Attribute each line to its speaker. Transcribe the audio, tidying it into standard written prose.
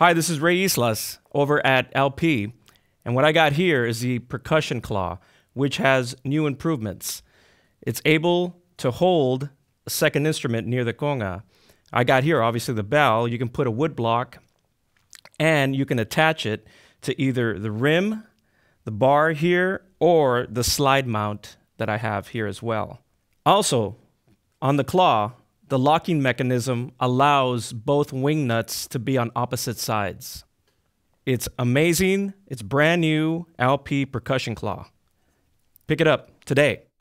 Speaker 1: Hi, this is Ray Yslas over at LP, and what I got here is the Percussion Claw, which has new improvements. It's able to hold a second instrument near the conga. I got here, obviously, the bell. You can put a wood block, and you can attach it to either the rim, the bar here, or the slide mount that I have here as well. Also, on the claw, the locking mechanism allows both wing nuts to be on opposite sides. It's amazing. It's brand new LP Percussion Claw. Pick it up today.